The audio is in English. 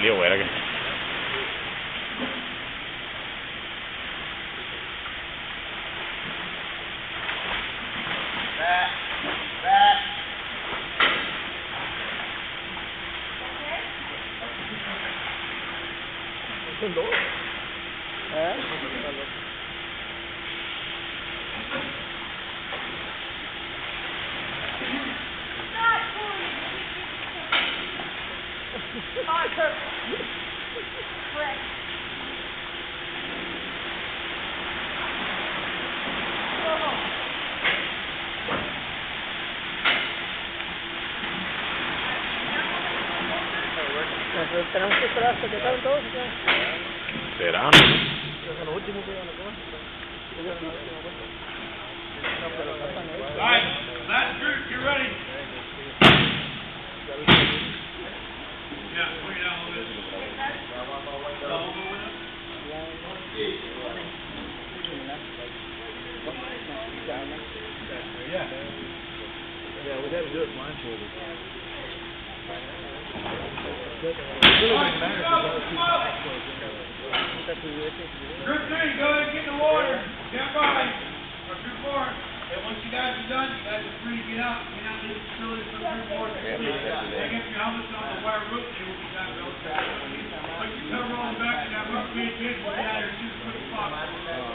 lío era que... Tenemos que esperar hasta que acaben todos. ¿Será? Desde lo último que iban a comer. Alright, last group, get ready. Yeah, bring it down a little bit. Yeah, we got to do it blindfolded. Good thing, go ahead and get in the water. Stand by. Or group 4. And once you guys are done, you guys are free to get out. Get out of this facility for group 4. Take up your helmets on the wire rope. They will be back relatively quickly. Put your cover on the back of that rope. Pay attention. Get out of here as soon as quick as possible.